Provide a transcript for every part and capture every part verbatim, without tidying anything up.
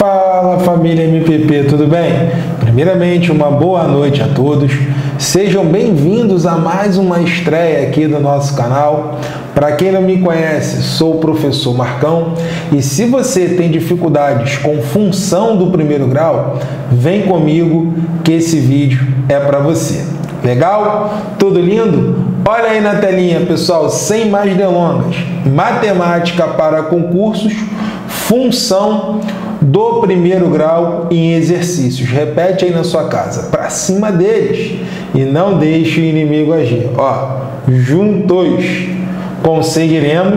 Fala família M P P, tudo bem? Primeiramente, uma boa noite a todos. Sejam bem-vindos a mais uma estreia aqui do nosso canal. Para quem não me conhece, sou o professor Marcão e se você tem dificuldades com função do primeiro grau, vem comigo que esse vídeo é para você. Legal? Tudo lindo? Olha aí na telinha, pessoal, sem mais delongas. Matemática para concursos, função do primeiro grau em exercícios. Repete aí na sua casa, para cima deles e não deixe o inimigo agir. Ó, juntos conseguiremos,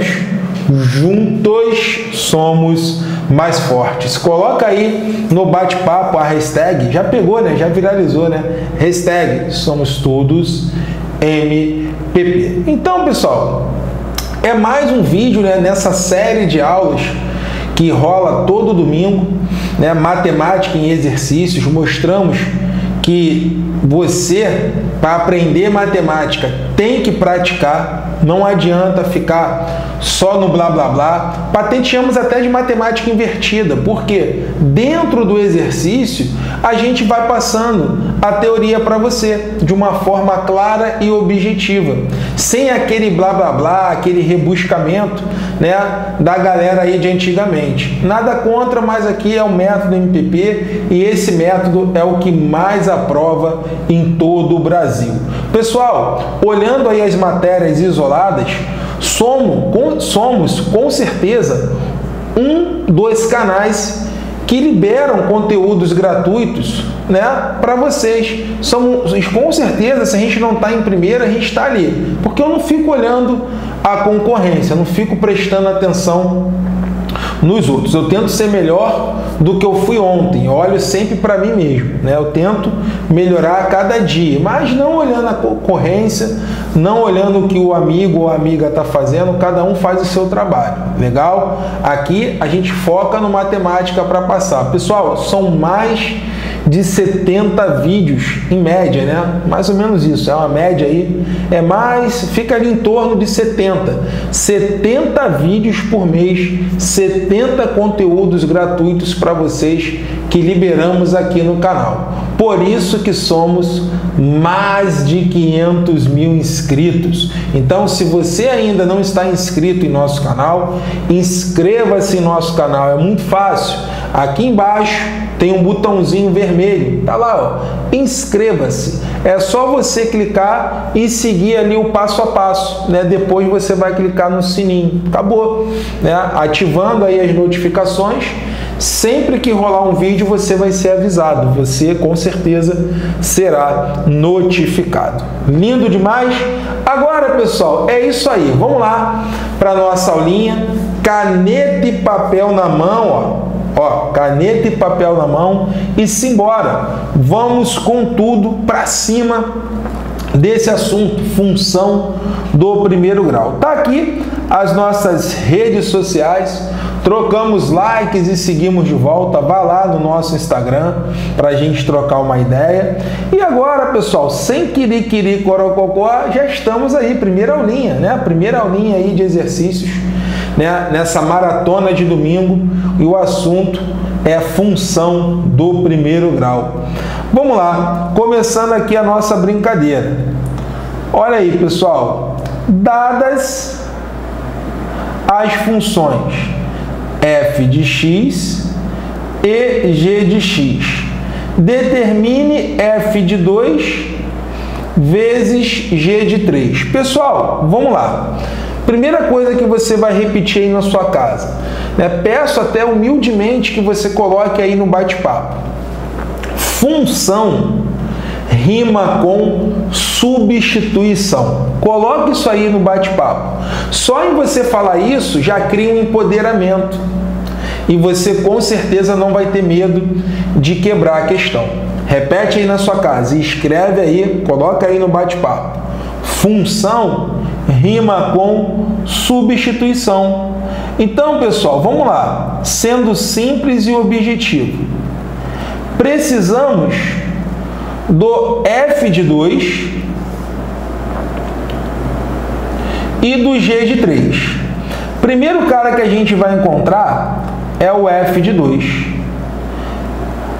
juntos somos mais fortes. Coloca aí no bate-papo a hashtag, já pegou, né? Já viralizou, né? Hashtag somos todos M P P. Então, pessoal, é mais um vídeo, né, nessa série de aulas que rola todo domingo, né? Matemática em exercícios. Mostramos que você, para aprender matemática, tem que praticar, não adianta ficar só no blá blá blá. Patenteamos até de matemática invertida, porque dentro do exercício a gente vai passando a teoria para você de uma forma clara e objetiva, sem aquele blá blá blá, aquele rebuscamento, né, da galera aí de antigamente. Nada contra, mas aqui é o método M P P e esse método é o que mais aprova em todo o Brasil. Pessoal, olhando aí as matérias isoladas, somos com, somos com certeza um dos canais que liberam conteúdos gratuitos, né, para vocês. Somos, com certeza, se a gente não está em primeira, a gente está ali, porque eu não fico olhando a concorrência, eu não fico prestando atenção nos outros. Eu tento ser melhor do que eu fui ontem, eu olho sempre para mim mesmo, né? Eu tento melhorar a cada dia, mas não olhando a concorrência, não olhando o que o amigo ou a amiga está fazendo, cada um faz o seu trabalho, legal? Aqui a gente foca no matemática para passar. Pessoal, são mais de setenta vídeos em média, né? Mais ou menos isso, é uma média aí, é mais, fica ali em torno de setenta. setenta vídeos por mês, setenta conteúdos gratuitos para vocês que liberamos aqui no canal. Por isso que somos mais de quinhentos mil inscritos. Então, se você ainda não está inscrito em nosso canal, inscreva-se em nosso canal, é muito fácil. Aqui embaixo tem um botãozinho vermelho, tá lá, ó, inscreva-se. É só você clicar e seguir ali o passo a passo, né? Depois você vai clicar no sininho, acabou, né? Ativando aí as notificações. Sempre que rolar um vídeo você vai ser avisado, você com certeza será notificado. Lindo demais? Agora, pessoal, é isso aí. Vamos lá para nossa aulinha. Caneta e papel na mão, ó. Ó, caneta e papel na mão e simbora. Vamos com tudo para cima desse assunto, função do primeiro grau. Tá aqui as nossas redes sociais. Trocamos likes e seguimos de volta. Vá lá no nosso Instagram para a gente trocar uma ideia. E agora, pessoal, sem querer corococó, já estamos aí, primeira aulinha, né? Primeira aulinha aí de exercícios, né? Nessa maratona de domingo, e o assunto é função do primeiro grau. Vamos lá, começando aqui a nossa brincadeira. Olha aí, pessoal, dadas as funções f de x e g de x, determine f de dois vezes g de três. Pessoal, vamos lá. Primeira coisa que você vai repetir aí na sua casa, né? Peço até humildemente que você coloque aí no bate-papo. Função rima com substituição. Coloque isso aí no bate-papo. Só em você falar isso já cria um empoderamento. E você com certeza não vai ter medo de quebrar a questão. Repete aí na sua casa e escreve aí, coloca aí no bate-papo. Função rima com substituição. Então, pessoal, vamos lá. Sendo simples e objetivo, precisamos do f de dois e do g de três. Primeiro cara que a gente vai encontrar é o f de dois.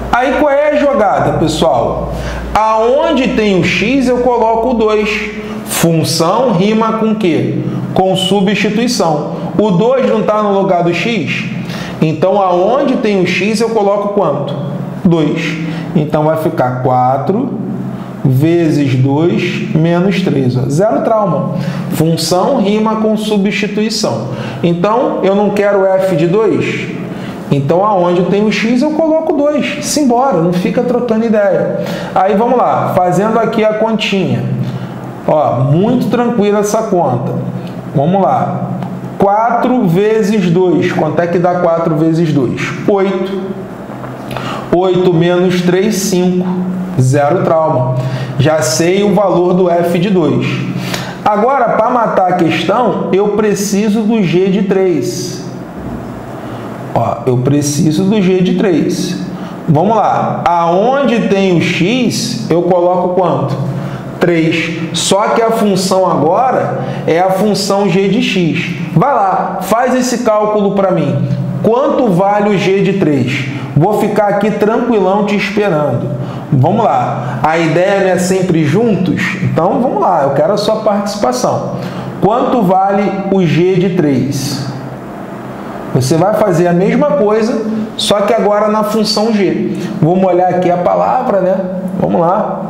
Aí qual é a jogada, pessoal? Aonde tem o x, eu coloco o dois. Função rima com o quê? Com substituição. O dois não está no lugar do x? Então, aonde tem o x, eu coloco quanto? dois. Então, vai ficar quatro vezes dois menos três. Ó. Zero trauma. Função rima com substituição. Então, eu não quero f de dois? Então, aonde tem o x, eu coloco dois. Simbora, não fica trocando ideia. Aí, vamos lá. Fazendo aqui a continha. Ó, muito tranquila essa conta. Vamos lá. quatro vezes dois. Quanto é que dá quatro vezes dois? oito. oito menos três, cinco. Zero trauma. Já sei o valor do f de dois. Agora, para matar a questão, eu preciso do g de três. Ó, eu preciso do g de três. Vamos lá. Aonde tem o x, eu coloco quanto? três. Só que a função agora é a função g de x. Vai lá, faz esse cálculo para mim. Quanto vale o g de três? Vou ficar aqui tranquilão te esperando. Vamos lá. A ideia não é sempre juntos? Então, vamos lá. Eu quero a sua participação. Quanto vale o g de três? Você vai fazer a mesma coisa, só que agora na função g. Vamos olhar aqui a palavra, né? Vamos lá.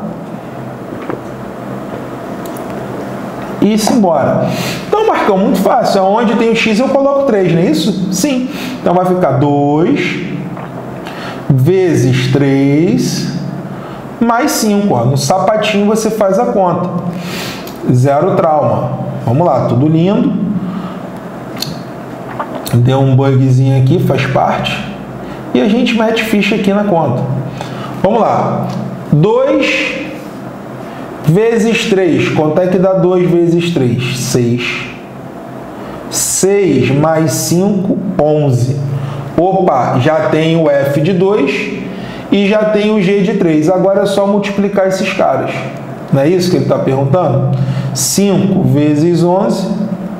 E simbora. Então, Marcão, muito fácil. Onde tem o x, eu coloco três, não é isso? Sim. Então, vai ficar dois vezes três mais cinco. Ó. No sapatinho, você faz a conta. Zero trauma. Vamos lá, tudo lindo. Deu um bugzinho aqui, faz parte. E a gente mete ficha aqui na conta. Vamos lá. dois vezes três. Quanto é que dá dois vezes três? seis. seis mais cinco, onze. Opa, já tem o f de dois e já tem o g de três. Agora é só multiplicar esses caras. Não é isso que ele está perguntando? cinco vezes onze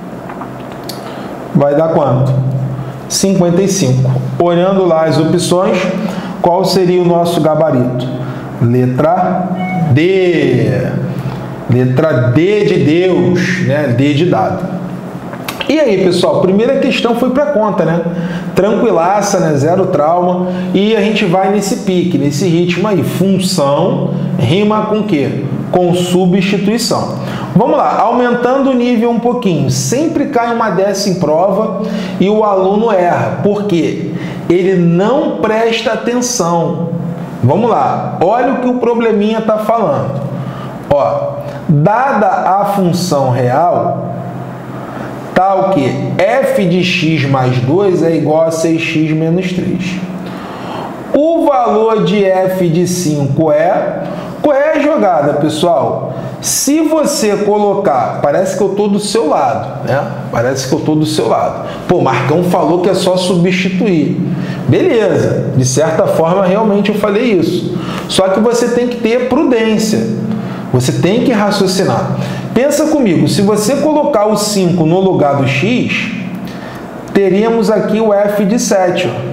vai dar quanto? cinquenta e cinco. Olhando lá as opções, qual seria o nosso gabarito? Letra D. Letra D de Deus, né? D de dado. E aí, pessoal, primeira questão foi para conta, né? Tranquilaça, né? Zero trauma. E a gente vai nesse pique, nesse ritmo aí. Função rima com o quê? Com substituição. Vamos lá, aumentando o nível um pouquinho. Sempre cai uma dessa em prova e o aluno erra. Por quê? Ele não presta atenção. Vamos lá, olha o que o probleminha está falando. Ó, dada a função real, tá o quê? F de x mais dois é igual a seis x menos três. O valor de f de cinco é... Qual é a jogada, pessoal? Se você colocar... Parece que eu estou do seu lado, né? Parece que eu estou do seu lado. Pô, Marcão falou que é só substituir. Beleza, de certa forma realmente eu falei isso. Só que você tem que ter prudência. Você tem que raciocinar. Pensa comigo, se você colocar o cinco no lugar do x, teríamos aqui o f de sete. Ó.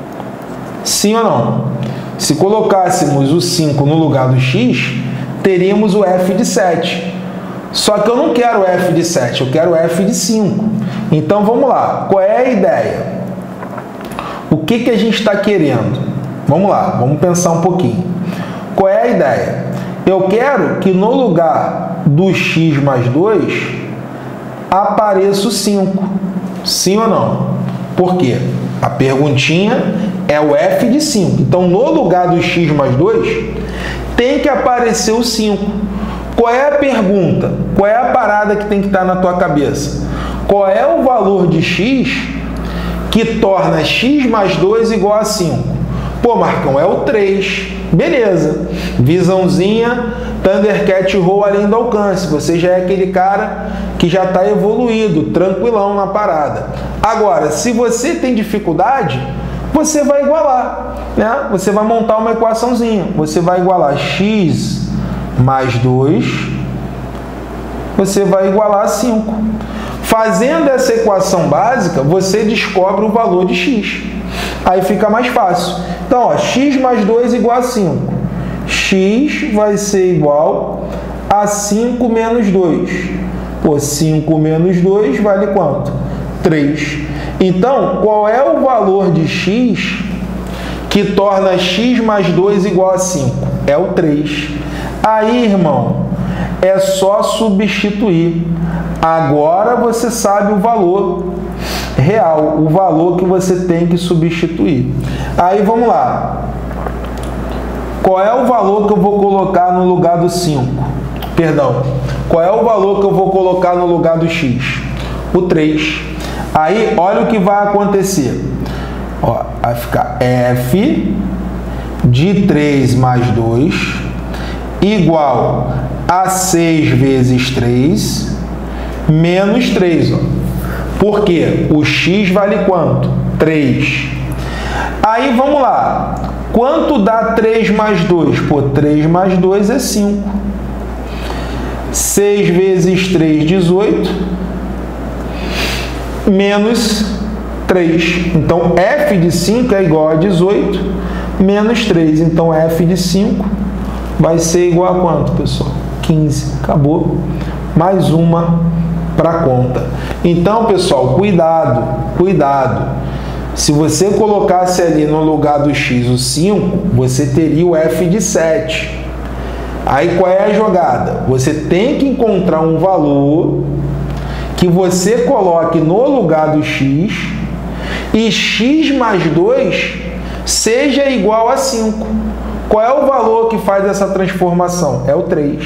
Sim ou não? Se colocássemos o cinco no lugar do x, teríamos o f de sete. Só que eu não quero o f de sete, eu quero o f de cinco. Então, vamos lá. Qual é a ideia? O que, que a gente está querendo? Vamos lá, vamos pensar um pouquinho. Qual é a ideia? Eu quero que no lugar do x mais dois apareça o cinco. Sim ou não? Por quê? A perguntinha é o f de cinco. Então, no lugar do x mais dois, tem que aparecer o cinco. Qual é a pergunta? Qual é a parada que tem que estar na tua cabeça? Qual é o valor de x que torna x mais dois igual a cinco? Pô, Marcão, é o três. Beleza. Visãozinha, Thundercat Roll além do alcance. Você já é aquele cara que já está evoluído, tranquilão na parada. Agora, se você tem dificuldade, você vai igualar, né? Você vai montar uma equaçãozinha. Você vai igualar x mais dois, você vai igualar a cinco. Fazendo essa equação básica, você descobre o valor de x. Aí fica mais fácil. Então, ó, x mais dois igual a cinco. X vai ser igual a cinco menos dois. Pô, cinco menos dois vale quanto? três. Então, qual é o valor de x que torna x mais dois igual a cinco? É o três. Aí, irmão, é só substituir. Agora você sabe o valor real, o valor que você tem que substituir. Aí, vamos lá. Qual é o valor que eu vou colocar no lugar do cinco? Perdão. Qual é o valor que eu vou colocar no lugar do x? O três. Aí, olha o que vai acontecer. Ó, vai ficar f de três mais dois igual a seis vezes três menos três. Ó. Por quê? O x vale quanto? três. Aí, vamos lá. Quanto dá três mais dois? Pô, três mais dois é cinco. seis vezes três, dezoito. Menos três. Então, f de cinco é igual a dezoito menos três. Então, f de cinco vai ser igual a quanto, pessoal? quinze. Acabou. Mais uma para conta. Então, pessoal, cuidado, cuidado. Se você colocasse ali no lugar do x o cinco, você teria o f de sete. Aí, qual é a jogada? Você tem que encontrar um valor que você coloque no lugar do x e x mais dois seja igual a cinco. Qual é o valor que faz essa transformação? É o três.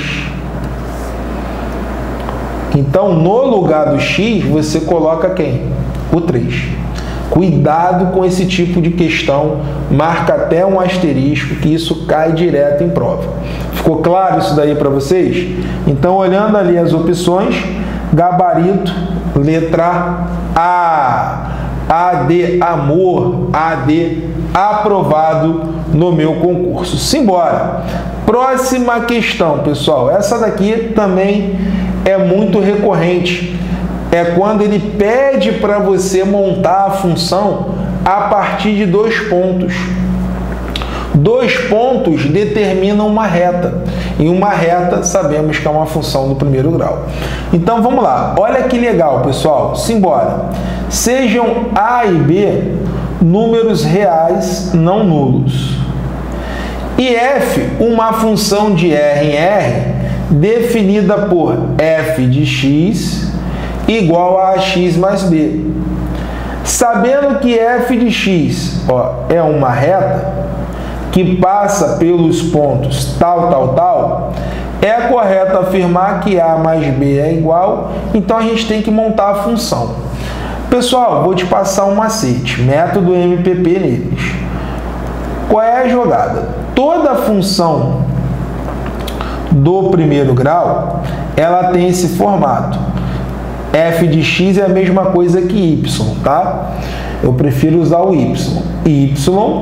Então, no lugar do x, você coloca quem? O três. Cuidado com esse tipo de questão, marca até um asterisco, que isso cai direto em prova. Ficou claro isso daí para vocês? Então, olhando ali as opções, gabarito, letra A. A de amor, A de aprovado no meu concurso. Simbora! Próxima questão, pessoal. Essa daqui também é muito recorrente. É quando ele pede para você montar a função a partir de dois pontos. Dois pontos determinam uma reta. E uma reta, sabemos que é uma função do primeiro grau. Então, vamos lá. Olha que legal, pessoal. Simbora. Sejam A e B números reais não nulos. E F, uma função de R em R, definida por f de x igual a x mais b. Sabendo que f de x, ó, é uma reta que passa pelos pontos tal, tal, tal, é correto afirmar que a mais b é igual, então a gente tem que montar a função. Pessoal, vou te passar um macete, método M P P neles. Qual é a jogada? Toda função do primeiro grau, ela tem esse formato. F de x é a mesma coisa que y, tá? Eu prefiro usar o y. Y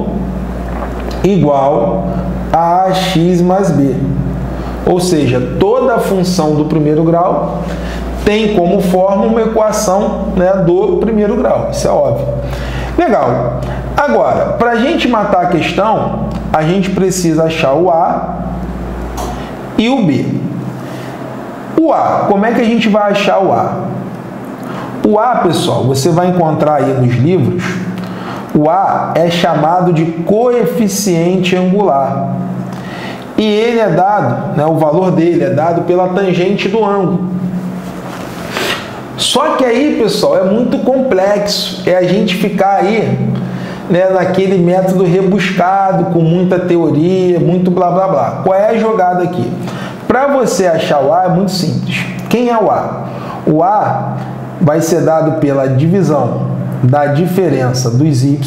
igual a x mais b. Ou seja, toda função do primeiro grau tem como forma uma equação, né, do primeiro grau. Isso é óbvio. Legal. Agora, para a gente matar a questão, a gente precisa achar o A e o B. O A, como é que a gente vai achar o A? O A, pessoal, você vai encontrar aí nos livros, o A é chamado de coeficiente angular. E ele é dado, né, o valor dele é dado pela tangente do ângulo. Só que aí, pessoal, é muito complexo. É a gente ficar aí, né, naquele método rebuscado, com muita teoria, muito blá, blá, blá. Qual é a jogada aqui? Para você achar o A é muito simples. Quem é o A? O A vai ser dado pela divisão da diferença dos y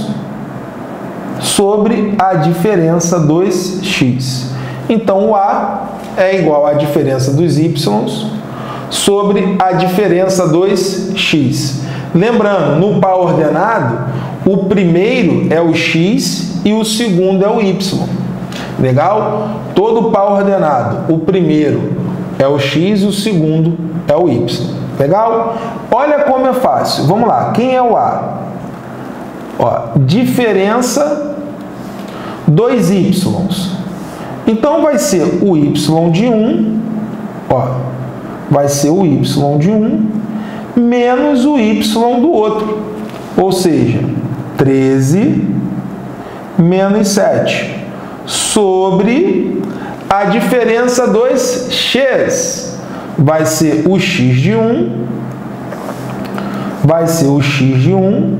sobre a diferença dos x. Então, o A é igual à diferença dos y sobre a diferença dos x. Lembrando, no par ordenado, o primeiro é o x e o segundo é o y. Legal? Todo par ordenado, o primeiro é o x e o segundo é o y. Legal? Olha como é fácil. Vamos lá. Quem é o A? Ó, diferença dos y. Então, vai ser o y de um, ó, vai ser o y de um menos o y do outro. Ou seja, treze menos sete sobre a diferença dos x. Vai ser o x de um, vai ser o x de um,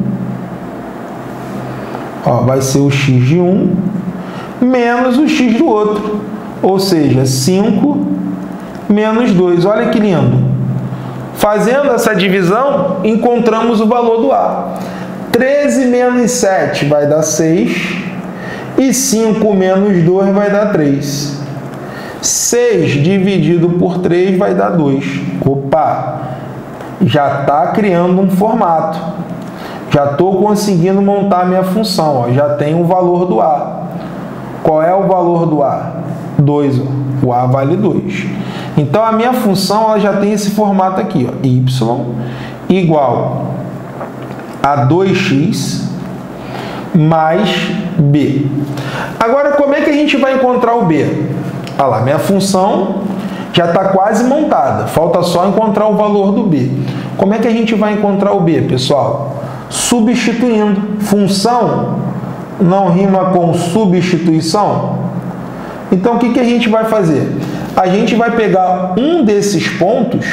ó, vai ser o x de um menos o x do outro, ou seja, cinco menos dois. Olha que lindo. Fazendo essa divisão, encontramos o valor do A. treze menos sete vai dar seis e cinco menos dois vai dar três. seis dividido por três vai dar dois. Opa! Já está criando um formato. Já estou conseguindo montar minha função. Ó. Já tem o valor do A. Qual é o valor do A? dois. Ó. O A vale dois. Então, a minha função ela já tem esse formato aqui. Ó. Y igual a dois x mais B. Agora, como é que a gente vai encontrar o B? Olha lá, minha função já está quase montada. Falta só encontrar o valor do B. Como é que a gente vai encontrar o B, pessoal? Substituindo. Função não rima com substituição? Então, o que, que a gente vai fazer? A gente vai pegar um desses pontos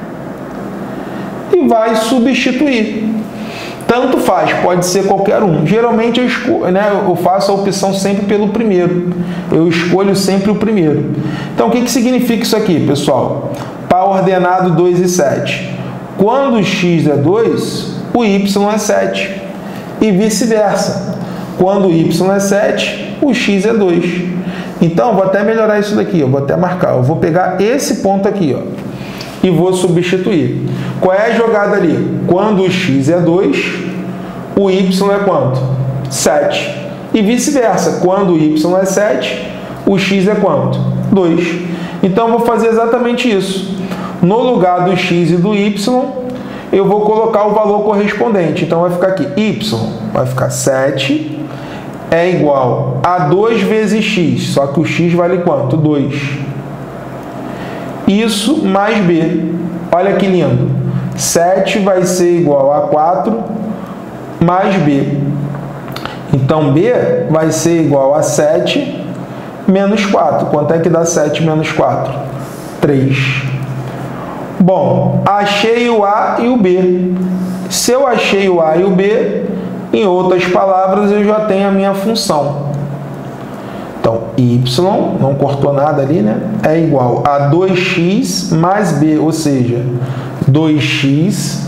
e vai substituir. Tanto faz, pode ser qualquer um. Geralmente eu, escolho, né, eu faço a opção sempre pelo primeiro. Eu escolho sempre o primeiro. Então, o que, que significa isso aqui, pessoal? Par ordenado dois e sete. Quando o x é dois, o y é sete. E vice-versa. Quando o y é sete, o x é dois. Então, vou até melhorar isso daqui. Eu vou até marcar. Eu vou pegar esse ponto aqui, ó, e vou substituir. Qual é a jogada ali? Quando o x é dois, o y é quanto? sete. E vice-versa. Quando o y é sete, o x é quanto? dois. Então, eu vou fazer exatamente isso. No lugar do x e do y, eu vou colocar o valor correspondente. Então, vai ficar aqui. Y vai ficar sete é igual a dois vezes x. Só que o x vale quanto? dois. Isso mais B. Olha que lindo. sete vai ser igual a quatro mais B. Então, B vai ser igual a sete menos quatro. Quanto é que dá sete menos quatro? três. Bom, achei o A e o B. Se eu achei o A e o B, em outras palavras, eu já tenho a minha função. Então, y, não cortou nada ali, né? É igual a dois x mais B, ou seja, dois x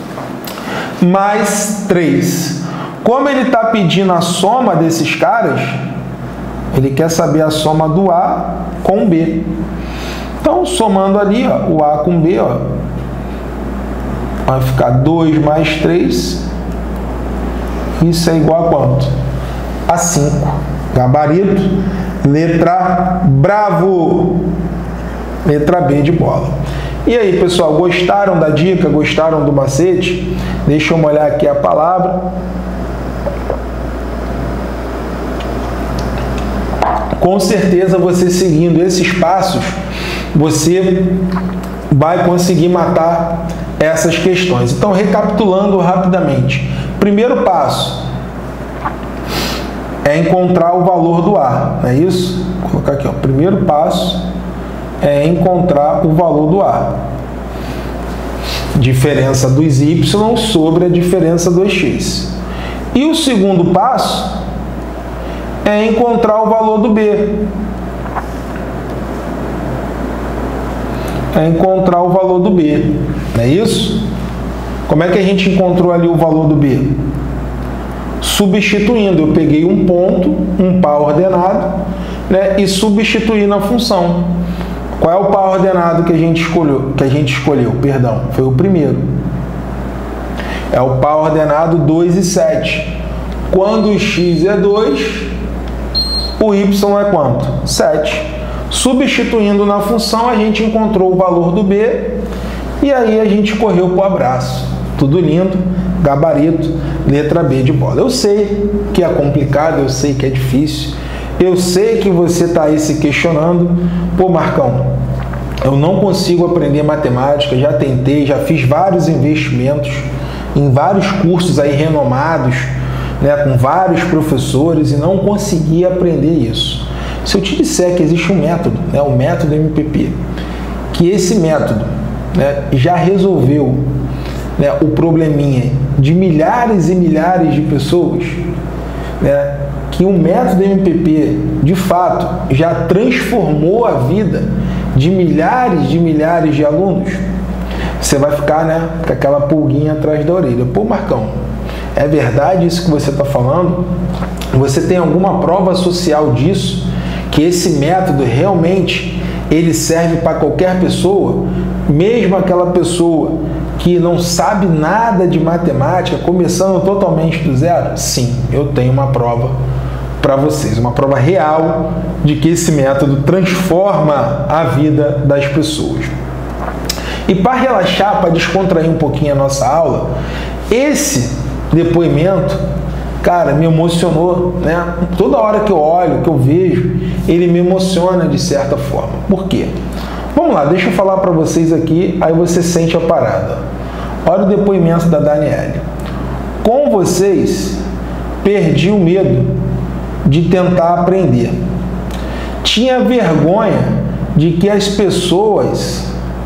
mais três. Como ele está pedindo a soma desses caras, ele quer saber a soma do A com B. Então, somando ali, ó, o A com B, ó, vai ficar dois mais três. Isso é igual a quanto? A cinco. Gabarito, letra bravo. Letra B de bola. E aí, pessoal, gostaram da dica? Gostaram do macete? Deixa eu molhar aqui a palavra. Com certeza, você seguindo esses passos, você vai conseguir matar essas questões. Então, recapitulando rapidamente. Primeiro passo é encontrar o valor do A, não é isso? Vou colocar aqui, ó. Primeiro passo é encontrar o valor do A. Diferença dos y sobre a diferença dos x. E o segundo passo é encontrar o valor do B. É encontrar o valor do B, não é isso? Como é que a gente encontrou ali o valor do B? Substituindo, eu peguei um ponto, um par ordenado, né, e substituí na função. Qual é o par ordenado que a gente escolheu? Que a gente escolheu, perdão, foi o primeiro. É o par ordenado dois e sete. Quando o x é dois, o y é quanto? sete. Substituindo na função, a gente encontrou o valor do B e aí a gente correu para o abraço. Tudo lindo, gabarito, letra B de bola. Eu sei que é complicado, eu sei que é difícil, eu sei que você está aí se questionando, pô, Marcão, eu não consigo aprender matemática, já tentei, já fiz vários investimentos em vários cursos aí renomados, né, com vários professores e não consegui aprender isso. Se eu te disser que existe um método, né, o método M P P, que esse método, né, já resolveu, né, o probleminha de milhares e milhares de pessoas, né, que o método M P P, de fato, já transformou a vida de milhares de milhares de alunos, você vai ficar, né, com aquela pulguinha atrás da orelha. Pô, Marcão, é verdade isso que você está falando? Você tem alguma prova social disso? Que esse método realmente ele serve para qualquer pessoa? Mesmo aquela pessoa que não sabe nada de matemática, começando totalmente do zero? Sim, eu tenho uma prova para vocês, uma prova real de que esse método transforma a vida das pessoas. E para relaxar, para descontrair um pouquinho a nossa aula, esse depoimento, cara, me emocionou, né? Toda hora que eu olho, que eu vejo, ele me emociona de certa forma. Por quê? Vamos lá, deixa eu falar para vocês aqui, aí você sente a parada. Olha o depoimento da Daniele. Com vocês, perdi o medo de tentar aprender. Tinha vergonha de que as pessoas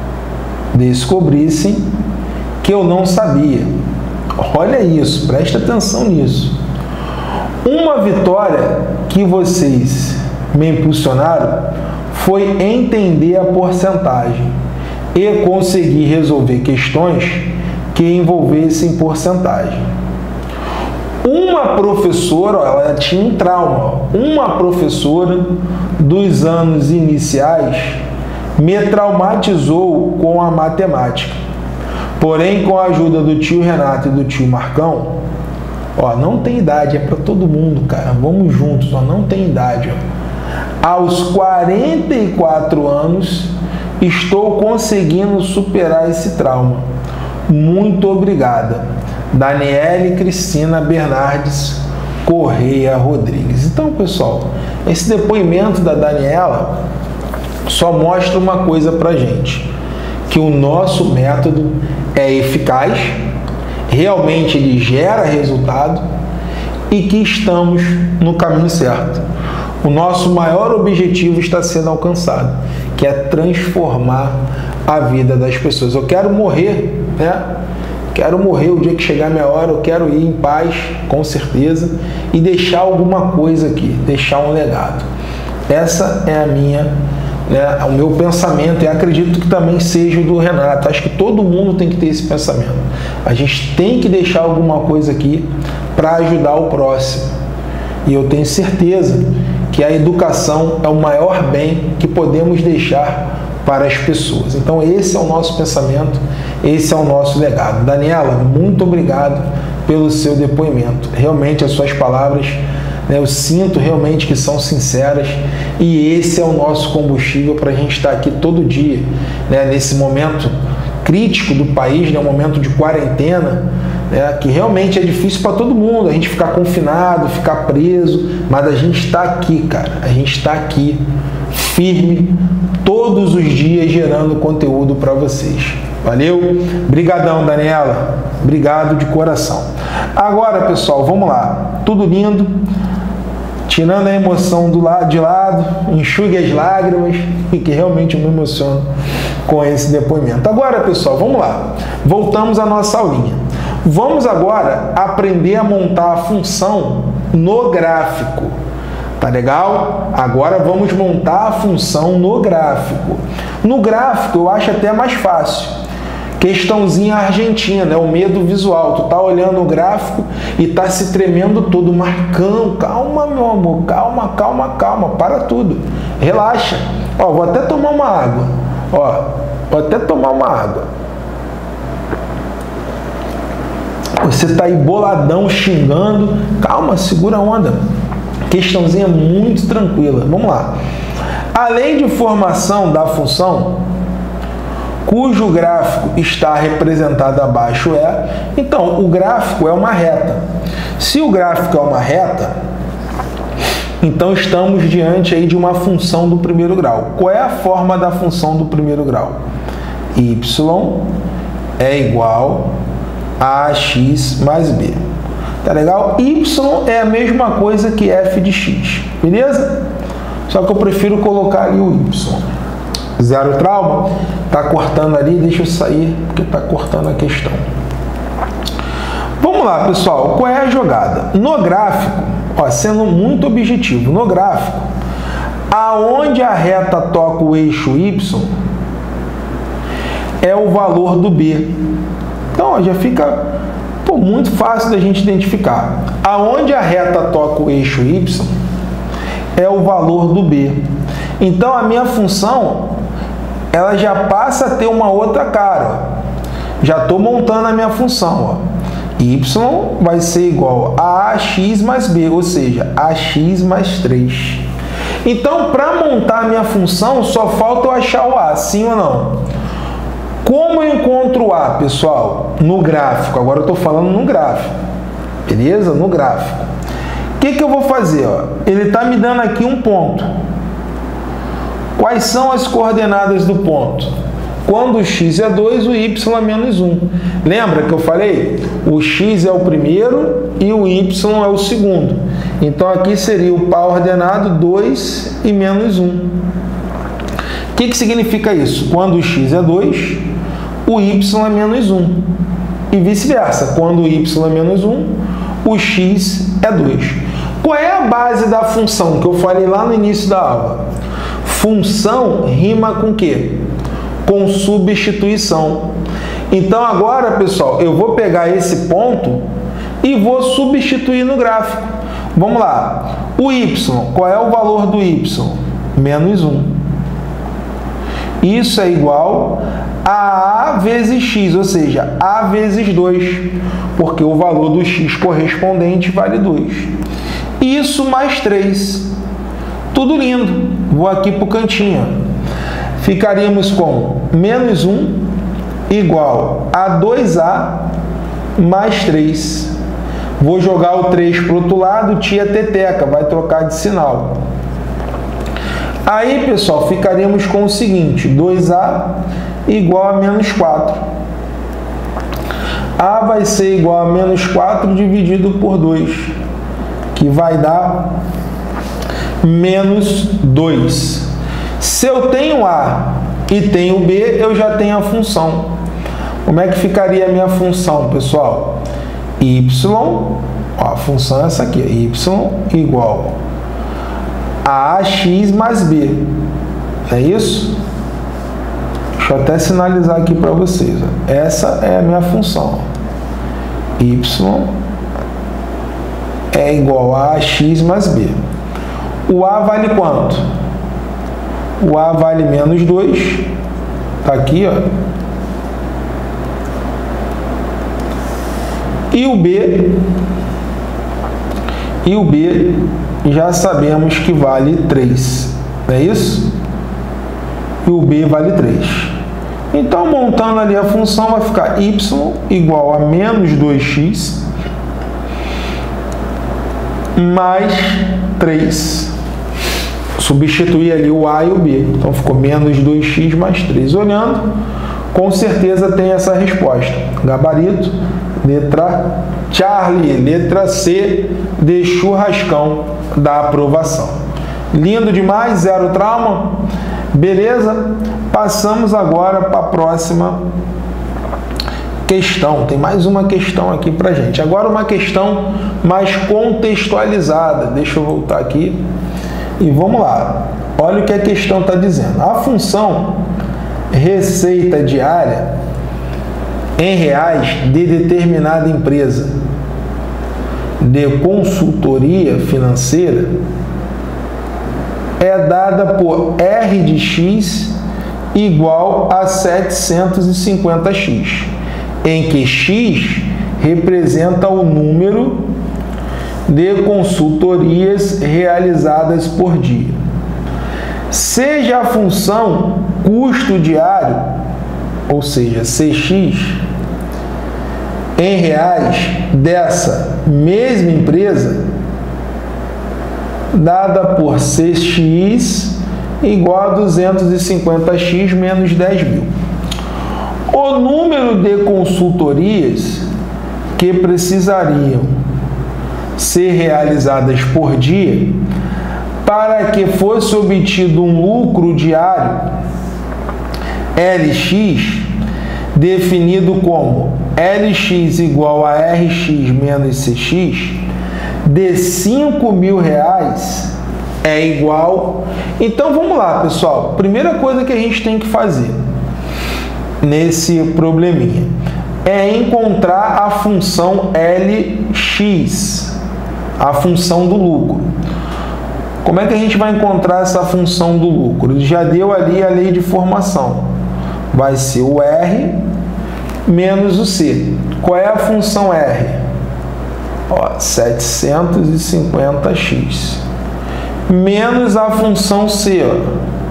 descobrissem que eu não sabia. Olha isso, presta atenção nisso. Uma vitória que vocês me impulsionaram foi entender a porcentagem e conseguir resolver questões que envolvessem porcentagem. Uma professora, ela tinha um trauma, uma professora dos anos iniciais me traumatizou com a matemática. Porém, com a ajuda do tio Renato e do tio Marcão, ó, não tem idade, é para todo mundo, cara, vamos juntos, ó, não tem idade. Ó. Aos quarenta e quatro anos, estou conseguindo superar esse trauma. Muito obrigada. Daniele Cristina Bernardes Correia Rodrigues. Então, pessoal, esse depoimento da Daniela só mostra uma coisa pra gente, que o nosso método é eficaz, realmente ele gera resultado e que estamos no caminho certo. O nosso maior objetivo está sendo alcançado, que é transformar a vida das pessoas. Eu quero morrer, né? Quero morrer o dia que chegar a minha hora, eu quero ir em paz, com certeza, e deixar alguma coisa aqui, deixar um legado. Essa é a minha, né, o meu pensamento, e acredito que também seja o do Renato. Acho que todo mundo tem que ter esse pensamento. A gente tem que deixar alguma coisa aqui para ajudar o próximo. E eu tenho certeza que a educação é o maior bem que podemos deixar para as pessoas. Então esse é o nosso pensamento, esse é o nosso legado. Daniela, muito obrigado pelo seu depoimento. Realmente as suas palavras, né, eu sinto realmente que são sinceras, e esse é o nosso combustível para a gente estar aqui todo dia, né, nesse momento crítico do país, né, um momento de quarentena, né, que realmente é difícil para todo mundo, a gente ficar confinado, ficar preso, mas a gente está aqui, cara, a gente está aqui firme, todos os dias gerando conteúdo para vocês. Valeu? Brigadão, Daniela. Obrigado de coração. Agora, pessoal, vamos lá. Tudo lindo. Tirando a emoção do lado, de lado, enxugue as lágrimas, e que realmente eu me emociono com esse depoimento. Agora, pessoal, vamos lá. Voltamos à nossa aulinha. Vamos agora aprender a montar a função no gráfico. Tá legal? Agora vamos montar a função no gráfico. No gráfico eu acho até mais fácil. Questãozinha argentina, né? O medo visual. Tu tá olhando o gráfico e tá se tremendo todo. Marcão, calma, meu amor, calma, calma, calma, para tudo. Relaxa. Ó, vou até tomar uma água. Ó, vou até tomar uma água. Você tá aí boladão, xingando. Calma, segura a onda. Questãozinha muito tranquila. Vamos lá. Além de formação da função, cujo gráfico está representado abaixo é... Então, o gráfico é uma reta. Se o gráfico é uma reta, então estamos diante aí de uma função do primeiro grau. Qual é a forma da função do primeiro grau? Y é igual a x mais b. Tá legal? Y é a mesma coisa que f de x. Beleza? Só que eu prefiro colocar ali o y. Zero trauma. Tá cortando ali, deixa eu sair, porque tá cortando a questão. Vamos lá, pessoal. Qual é a jogada? No gráfico, ó, sendo muito objetivo, no gráfico, aonde a reta toca o eixo y é o valor do b. Então, ó, já fica pô, muito fácil da gente identificar. Aonde a reta toca o eixo y é o valor do b. Então, a minha função ela já passa a ter uma outra cara. Já estou montando a minha função. Ó. Y vai ser igual a ax mais b, ou seja, ax mais três. Então, para montar a minha função, só falta eu achar o a, sim ou não? Como eu encontro o a, pessoal? No gráfico. Agora eu estou falando no gráfico. Beleza? No gráfico. O que, que eu vou fazer? Ó? Ele está me dando aqui um ponto. Quais são as coordenadas do ponto? Quando o x é dois, o y é menos um. Lembra que eu falei? O x é o primeiro e o y é o segundo. Então, aqui seria o par ordenado dois e menos um. O que, que significa isso? Quando o x é dois, o y é menos um. E vice-versa. Quando o y é menos um, o x é dois. Qual é a base da função que eu falei lá no início da aula? Função rima com o quê? Com substituição. Então, agora, pessoal, eu vou pegar esse ponto e vou substituir no gráfico. Vamos lá. O y, qual é o valor do y? Menos um. Isso é igual a a vezes x, ou seja, a vezes dois, porque o valor do x correspondente vale dois. Isso mais três. Tudo lindo. Vou aqui para o cantinho. Ficaríamos com menos um igual a dois a mais três. Vou jogar o três para o outro lado, tia teteca, vai trocar de sinal. Aí, pessoal, ficaríamos com o seguinte, dois a igual a menos quatro. A vai ser igual a menos quatro dividido por dois, que vai dar menos dois. Se eu tenho A e tenho B, eu já tenho a função. Como é que ficaria a minha função, pessoal? Y, ó, a função é essa aqui, y igual a ax mais b. Não é isso? Deixa eu até sinalizar aqui para vocês. Ó. Essa é a minha função. Y é igual a ax mais b. O A vale quanto? O A vale menos dois. Está aqui, ó. E o B, e o B já sabemos que vale três. Não é isso? E o B vale três. Então, montando ali a função, vai ficar y igual a menos dois x mais três. Substituir ali o A e o B. Então, ficou menos dois x mais três. Olhando, com certeza tem essa resposta. Gabarito, letra Charlie, letra C de churrascão da aprovação. Lindo demais, zero trauma. Beleza? Passamos agora para a próxima questão. Tem mais uma questão aqui para gente. Agora uma questão mais contextualizada. Deixa eu voltar aqui. E vamos lá. Olha o que a questão está dizendo. A função receita diária em reais de determinada empresa de consultoria financeira é dada por R de x igual a setecentos e cinquenta x, em que x representa o número de consultorias realizadas por dia. Seja a função custo diário ou seja, C X, em reais dessa mesma empresa, dada por C X igual a duzentos e cinquenta x menos dez mil. O número de consultorias que precisariam ser realizadas por dia para que fosse obtido um lucro diário L X, definido como L X igual a R X menos C X, de cinco mil reais é igual. Então vamos lá, pessoal. Primeira coisa que a gente tem que fazer nesse probleminha é encontrar a função L X, a função do lucro. Como é que a gente vai encontrar essa função do lucro? Ele já deu ali a lei de formação. Vai ser o R menos o C. Qual é a função R? Ó, setecentos e cinquenta x. Menos a função C, ó,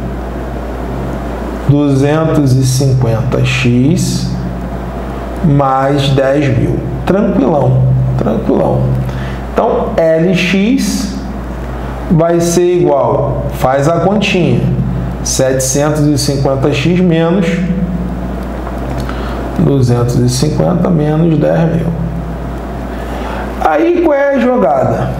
duzentos e cinquenta x mais dez mil. Tranquilão, tranquilão. Então, L X vai ser igual, faz a continha, setecentos e cinquenta x menos duzentos e cinquenta menos dez mil. Aí, qual é a jogada?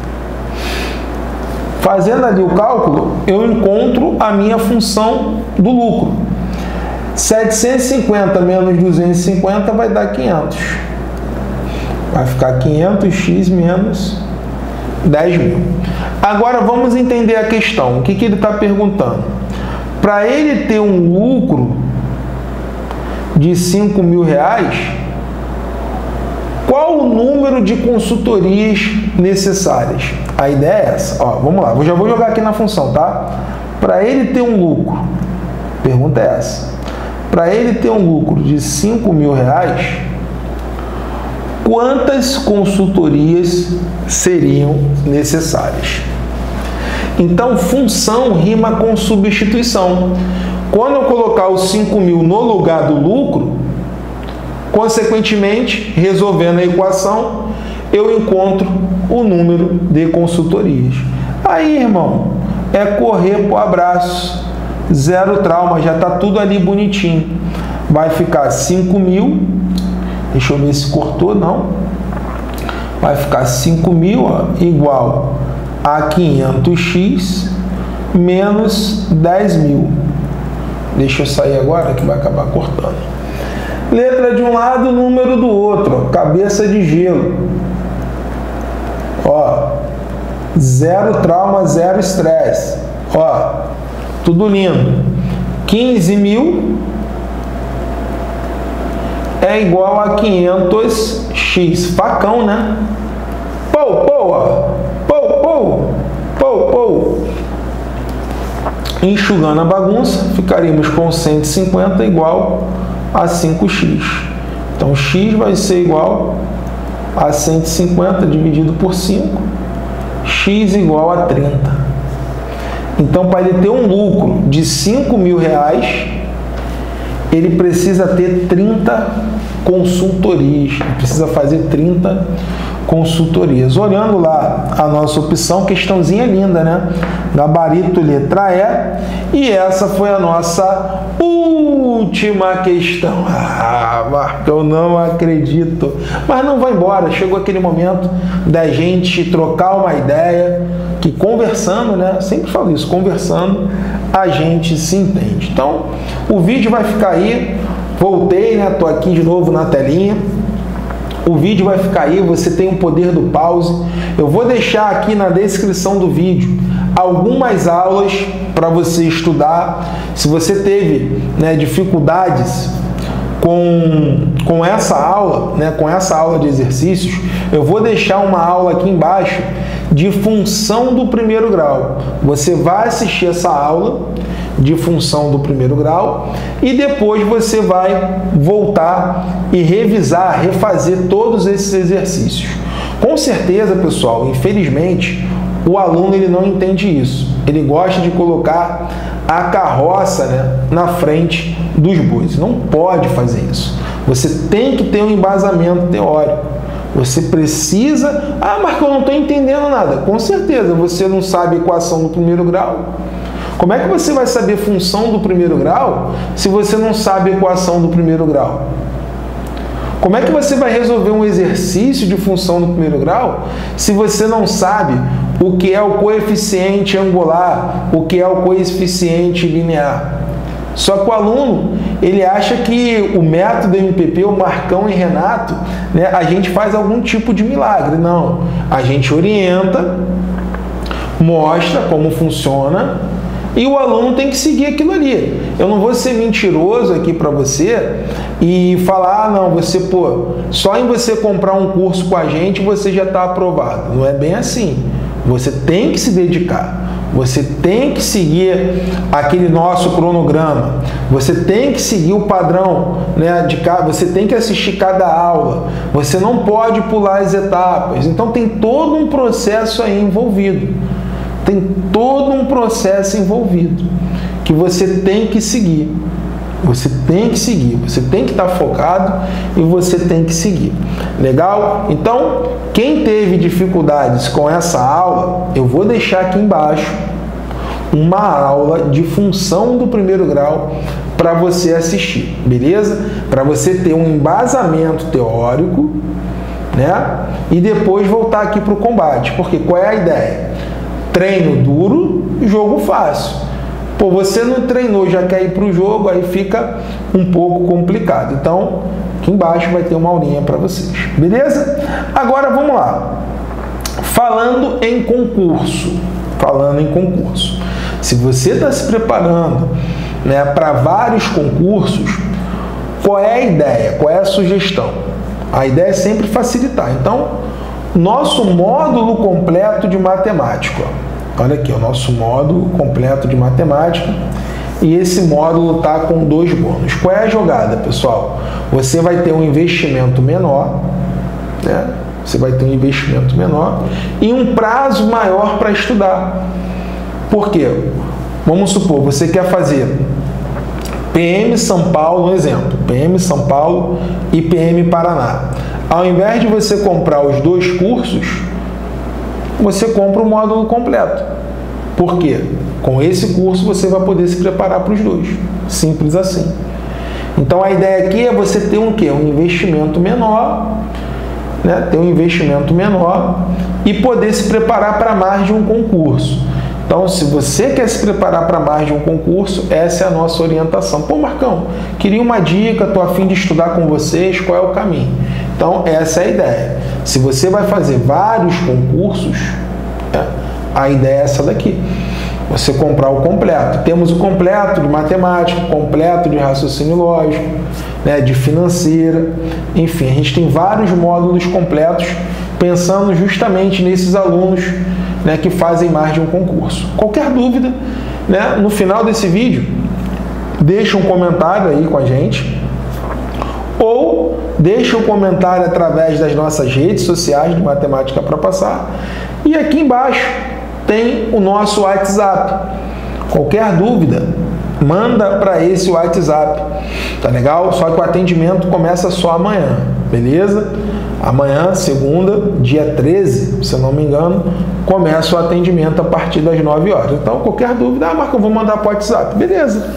Fazendo ali o cálculo, eu encontro a minha função do lucro. setecentos e cinquenta menos duzentos e cinquenta vai dar quinhentos. Vai ficar quinhentos x menos dez mil. Agora vamos entender a questão. O que, que ele está perguntando? Para ele ter um lucro de cinco mil reais, qual o número de consultorias necessárias? A ideia é essa. Ó, vamos lá, eu já vou jogar aqui na função, tá? Para ele ter um lucro, pergunta é essa. Para ele ter um lucro de cinco mil reais, quantas consultorias seriam necessárias? Então, função rima com substituição. Quando eu colocar os cinco mil no lugar do lucro, consequentemente, resolvendo a equação, eu encontro o número de consultorias. Aí, irmão, é correr pro abraço. Zero trauma, já está tudo ali bonitinho. Vai ficar cinco mil, deixa eu ver se cortou, não. Vai ficar cinco mil ó, igual a quinhentos x menos dez mil. Deixa eu sair agora que vai acabar cortando. Letra de um lado, número do outro. Ó, cabeça de gelo. Ó, zero trauma, zero estresse. Ó, tudo lindo. quinze mil é igual a quinhentos x. Facão, né? Pou, pou, ó. Pou, pou. Pou, pou. Enxugando a bagunça, ficaríamos com cento e cinquenta igual a cinco x. Então, x vai ser igual a cento e cinquenta dividido por cinco. X igual a trinta. Então, para ele ter um lucro de cinco mil reais, ele precisa ter trinta consultorias. Ele precisa fazer trinta consultorias. Olhando lá a nossa opção, questãozinha linda, né? Gabarito letra E. E essa foi a nossa última questão. Ah, Marco, eu não acredito. Mas não vai embora. Chegou aquele momento da gente trocar uma ideia, que conversando, né? Sempre falo isso, conversando, a gente se entende. Então, o vídeo vai ficar aí. Voltei, né? Tô aqui de novo na telinha. O vídeo vai ficar aí, você tem o poder do pause. Eu vou deixar aqui na descrição do vídeo algumas aulas para você estudar. Se você teve, né, dificuldades com, com essa aula, né, com essa aula de exercícios, eu vou deixar uma aula aqui embaixo de função do primeiro grau. Você vai assistir essa aula de função do primeiro grau e depois você vai voltar e revisar, refazer todos esses exercícios. Com certeza, pessoal, infelizmente, o aluno ele não entende isso. Ele gosta de colocar a carroça, né, na frente dos bois. Não pode fazer isso. Você tem que ter um embasamento teórico. Você precisa... Ah, mas eu não estou entendendo nada. Com certeza, você não sabe a equação do primeiro grau. Como é que você vai saber função do primeiro grau se você não sabe a equação do primeiro grau? Como é que você vai resolver um exercício de função do primeiro grau se você não sabe o que é o coeficiente angular, o que é o coeficiente linear? Só que o aluno, ele acha que o método M P P, o Marcão e Renato, né, a gente faz algum tipo de milagre. Não, a gente orienta, mostra como funciona e o aluno tem que seguir aquilo ali. Eu não vou ser mentiroso aqui para você e falar, ah, não, você, pô, só em você comprar um curso com a gente você já está aprovado. Não é bem assim. Você tem que se dedicar. Você tem que seguir aquele nosso cronograma. Você tem que seguir o padrão, né, de cada, você tem que assistir cada aula. Você não pode pular as etapas. Então tem todo um processo aí envolvido. Tem todo um processo envolvido que você tem que seguir. Você tem que seguir, você tem que estar focado e você tem que seguir. Legal? Então, quem teve dificuldades com essa aula, eu vou deixar aqui embaixo uma aula de função do primeiro grau para você assistir, beleza? Para você ter um embasamento teórico, né? E depois voltar aqui para o combate. Porque qual é a ideia? Treino duro, jogo fácil. Pô, você não treinou, já quer ir para o jogo, aí fica um pouco complicado. Então, aqui embaixo vai ter uma aulinha para vocês, beleza? Agora vamos lá. Falando em concurso, falando em concurso. Se você está se preparando, né, para vários concursos, qual é a ideia? Qual é a sugestão? A ideia é sempre facilitar. Então, nosso módulo completo de matemática. Olha aqui, o nosso módulo completo de matemática. E esse módulo está com dois bônus. Qual é a jogada, pessoal? Você vai ter um investimento menor, né? Você vai ter um investimento menor e um prazo maior para estudar. Por quê? Vamos supor, você quer fazer P M São Paulo, um exemplo, P M São Paulo e P M Paraná. Ao invés de você comprar os dois cursos, você compra o módulo completo. Por quê? Com esse curso você vai poder se preparar para os dois. Simples assim. Então a ideia aqui é você ter um quê? Um investimento menor, né? Ter um investimento menor e poder se preparar para mais de um concurso. Então, se você quer se preparar para mais de um concurso, essa é a nossa orientação. Pô, Marcão, queria uma dica, estou a fim de estudar com vocês, qual é o caminho? Então, essa é a ideia. Se você vai fazer vários concursos, né, a ideia é essa daqui. Você comprar o completo. Temos o completo de matemática, completo de raciocínio lógico, né, de financeira. Enfim, a gente tem vários módulos completos pensando justamente nesses alunos, né, que fazem mais de um concurso. Qualquer dúvida, né, no final desse vídeo, deixa um comentário aí com a gente ou deixa um comentário através das nossas redes sociais de Matemática para Passar. E aqui embaixo tem o nosso WhatsApp. Qualquer dúvida, manda para esse WhatsApp, tá legal? Só que o atendimento começa só amanhã, beleza? Amanhã, segunda, dia treze, se eu não me engano, começa o atendimento a partir das nove horas. Então, qualquer dúvida, ah, Marco, eu vou mandar para o WhatsApp. Beleza.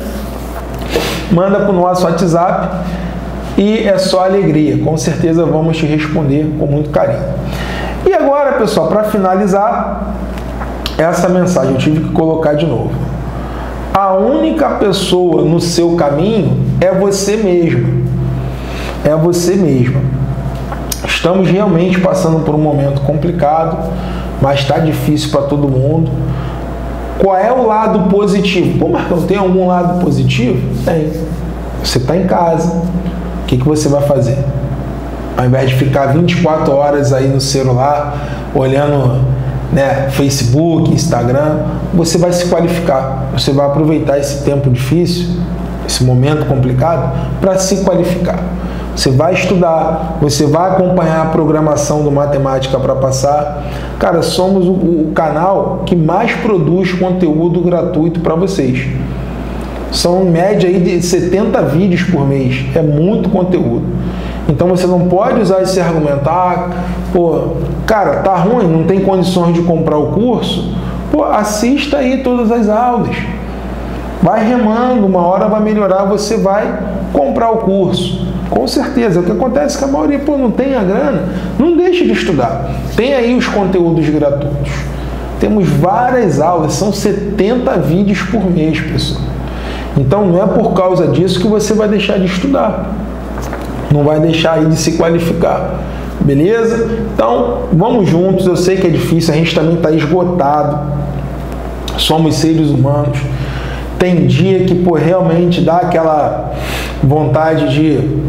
Manda para o nosso WhatsApp e é só alegria. Com certeza vamos te responder com muito carinho. E agora, pessoal, para finalizar essa mensagem, eu tive que colocar de novo. A única pessoa no seu caminho é você mesmo. É você mesmo. Estamos realmente passando por um momento complicado, mas está difícil para todo mundo. Qual é o lado positivo? Pô, Marcão, tem algum lado positivo? Tem. Você está em casa. O que, que você vai fazer? Ao invés de ficar vinte e quatro horas aí no celular, olhando, né, Facebook, Instagram, você vai se qualificar. Você vai aproveitar esse tempo difícil, esse momento complicado, para se qualificar. você vai estudar, você vai acompanhar a programação do Matemática para Passar. Cara, somos o, o canal que mais produz conteúdo gratuito para vocês. São em média aí de setenta vídeos por mês, é muito conteúdo. Então você não pode usar esse argumento, ah, pô, cara, tá ruim, não tem condições de comprar o curso, pô, assista aí todas as aulas. Vai remando, uma hora vai melhorar, você vai comprar o curso. Com certeza, o que acontece é que a maioria, pô, não tem a grana, não deixe de estudar. Tem aí os conteúdos gratuitos. Temos várias aulas, são setenta vídeos por mês, pessoal. Então não é por causa disso que você vai deixar de estudar. Não vai deixar aí de se qualificar. Beleza? Então, vamos juntos. Eu sei que é difícil, a gente também está esgotado. Somos seres humanos. Tem dia que, pô, realmente dá aquela vontade de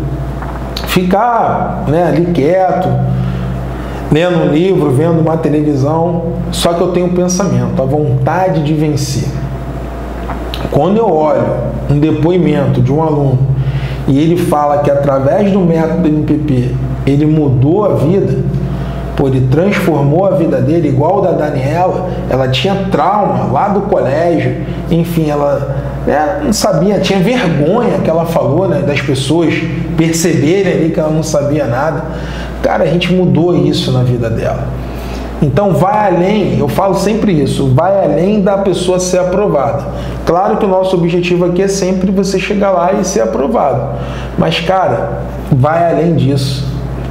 ficar, né, ali quieto, lendo um livro, vendo uma televisão. Só que eu tenho um pensamento, a vontade de vencer. Quando eu olho um depoimento de um aluno e ele fala que através do método M P P ele mudou a vida, pô, ele transformou a vida dele, igual da Daniela, ela tinha trauma lá do colégio, enfim, ela, né, não sabia, tinha vergonha que ela falou, né, das pessoas perceberem ali que ela não sabia nada. Cara, a gente mudou isso na vida dela. Então vai além, eu falo sempre isso, vai além da pessoa ser aprovada. Claro que o nosso objetivo aqui é sempre você chegar lá e ser aprovado. Mas, cara, vai além disso.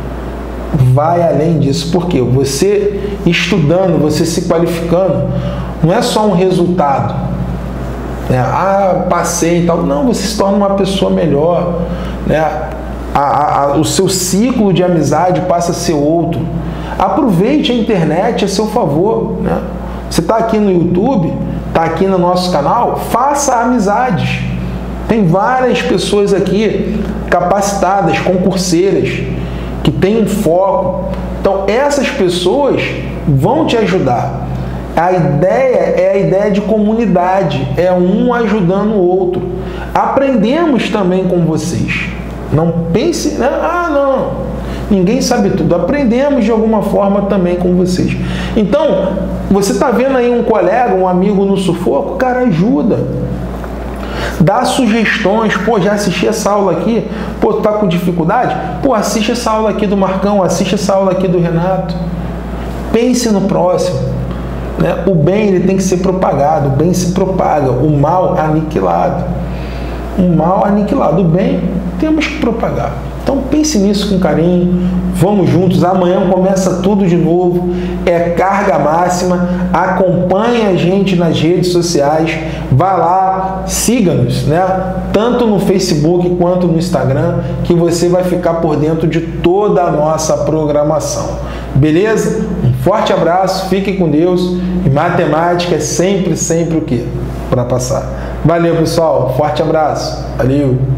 Vai além disso. Por quê? Você estudando, você se qualificando, não é só um resultado. Né? Ah, passei e tal. Não, você se torna uma pessoa melhor. Né? A, a, a, o seu ciclo de amizade passa a ser outro. Aproveite a internet a seu favor. Né? Você está aqui no YouTube, está aqui no nosso canal, faça amizades. Tem várias pessoas aqui capacitadas, concurseiras, que têm um foco. Então, essas pessoas vão te ajudar. A ideia é a ideia de comunidade, é um ajudando o outro. Aprendemos também com vocês. Não pense, né? Ah, não. Ninguém sabe tudo. Aprendemos de alguma forma também com vocês. Então, você está vendo aí um colega, um amigo no sufoco, cara, ajuda. Dá sugestões. Pô, já assisti essa aula aqui. Pô, tá com dificuldade? Pô, assiste essa aula aqui do Marcão, assiste essa aula aqui do Renato. Pense no próximo. Né? O bem, ele tem que ser propagado. O bem se propaga. O mal aniquilado. O mal aniquilado. O bem, temos que propagar. Então pense nisso com carinho, vamos juntos, amanhã começa tudo de novo, é carga máxima, acompanhe a gente nas redes sociais, vá lá, siga-nos, né? Tanto no Facebook quanto no Instagram, que você vai ficar por dentro de toda a nossa programação. Beleza? Um forte abraço, fique com Deus, e matemática é sempre, sempre o quê? Para passar. Valeu, pessoal, forte abraço, valeu!